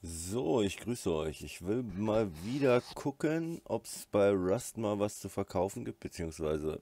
So, ich grüße euch. Ich will mal wieder gucken, ob es bei Rust mal was zu verkaufen gibt, beziehungsweise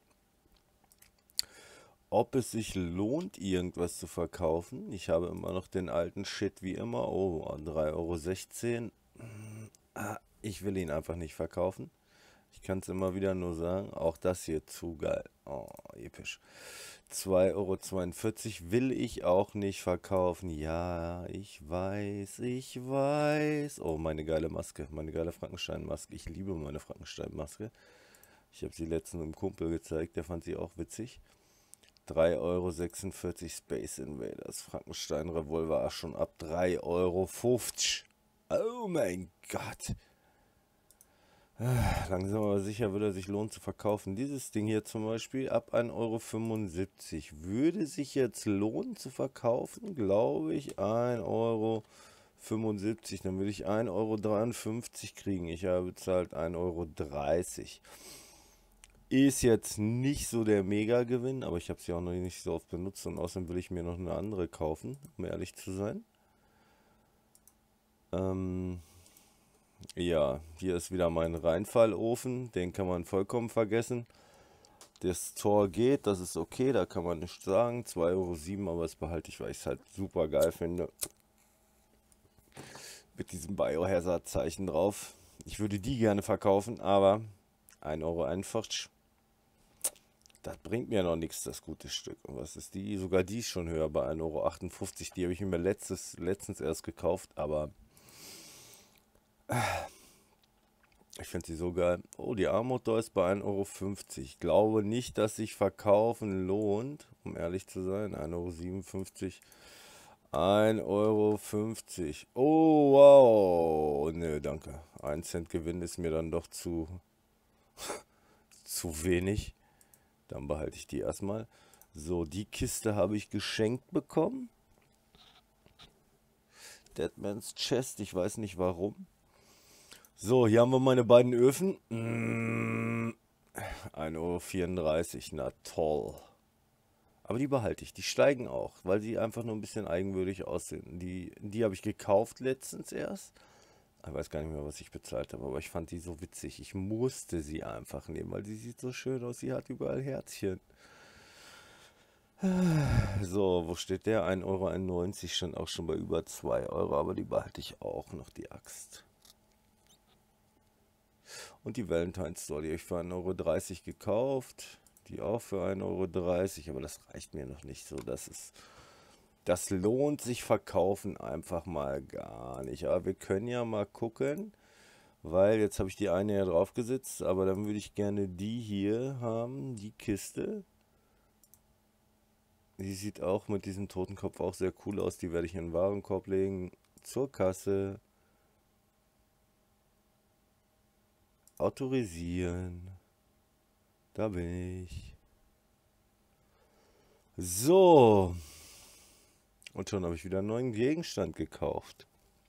ob es sich lohnt, irgendwas zu verkaufen. Ich habe immer noch den alten Shit wie immer. Oh, 3,16 Euro. Ich will ihn einfach nicht verkaufen. Ich kann es immer wieder nur sagen. Auch das hier zu geil. Oh, episch. 2,42 Euro will ich auch nicht verkaufen. Ja, ich weiß. Oh, meine geile Maske, meine geile Frankenstein-Maske. Ich liebe meine Frankenstein-Maske. Ich habe sie letztens einem Kumpel gezeigt, der fand sie auch witzig. 3,46 Euro Space Invaders. Frankenstein Revolver schon ab 3,50 Euro. Oh mein Gott. Langsam aber sicher würde er sich lohnen zu verkaufen. Dieses Ding hier zum Beispiel ab 1,75 Euro würde sich jetzt lohnen zu verkaufen, glaube ich, 1,75 Euro. Dann würde ich 1,53 Euro kriegen. Ich habe bezahlt 1,30 Euro. Ist jetzt nicht so der Mega-Gewinn, aber ich habe sie auch noch nicht so oft benutzt und außerdem will ich mir noch eine andere kaufen, um ehrlich zu sein. Ja, hier ist wieder mein Rheinfallofen, den kann man vollkommen vergessen. Das Tor geht, das ist okay, da kann man nichts sagen. 2,07 Euro, aber das behalte ich, weil ich es halt super geil finde. Mit diesem Biohazard-Zeichen drauf. Ich würde die gerne verkaufen, aber 1,41 Euro, das bringt mir noch nichts, das gute Stück. Und was ist die? Sogar die ist schon höher bei 1,58 Euro. Die habe ich mir letztens erst gekauft, aber ich finde sie so geil. Oh, die Armut ist bei 1,50 Euro. Ich glaube nicht, dass sich verkaufen lohnt, um ehrlich zu sein. 1,57 Euro. 1,50 Euro. Oh, wow. Nö, danke. 1 Cent Gewinn ist mir dann doch zu wenig. Dann behalte ich die erstmal. So, die Kiste habe ich geschenkt bekommen. Deadman's Chest, ich weiß nicht warum. So, hier haben wir meine beiden Öfen. 1,34 Euro, na toll. Aber die behalte ich, die steigen auch, weil sie einfach nur ein bisschen eigenwürdig aussehen. Die habe ich gekauft letztens erst. Ich weiß gar nicht mehr, was ich bezahlt habe, aber ich fand die so witzig. Ich musste sie einfach nehmen, weil sie sieht so schön aus. Sie hat überall Herzchen. So, wo steht der? 1,91 Euro, stand auch schon bei über 2 Euro, aber die behalte ich auch noch, die Axt. Und die Valentine's Store, die habe ich für 1,30 Euro gekauft. Die auch für 1,30 Euro, aber das reicht mir noch nicht so. Das lohnt sich verkaufen einfach mal gar nicht. Aber wir können ja mal gucken, weil jetzt habe ich die eine ja draufgesetzt, aber dann würde ich gerne die hier haben, die Kiste. Die sieht auch mit diesem Totenkopf auch sehr cool aus. Die werde ich in den Warenkorb legen. Zur Kasse. Autorisieren. Da bin ich. So. Und schon habe ich wieder einen neuen Gegenstand gekauft.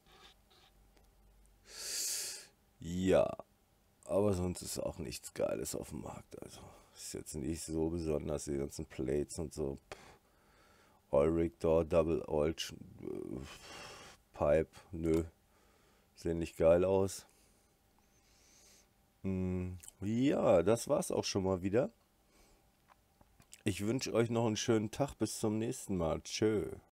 Ja. Aber sonst ist auch nichts Geiles auf dem Markt. Also ist jetzt nicht so besonders. Die ganzen Plates und so. Ulrich Door, Double Old Pipe. Nö. Sehen nicht geil aus. Ja, das war's auch schon mal wieder. Ich wünsche euch noch einen schönen Tag. Bis zum nächsten Mal. Tschö.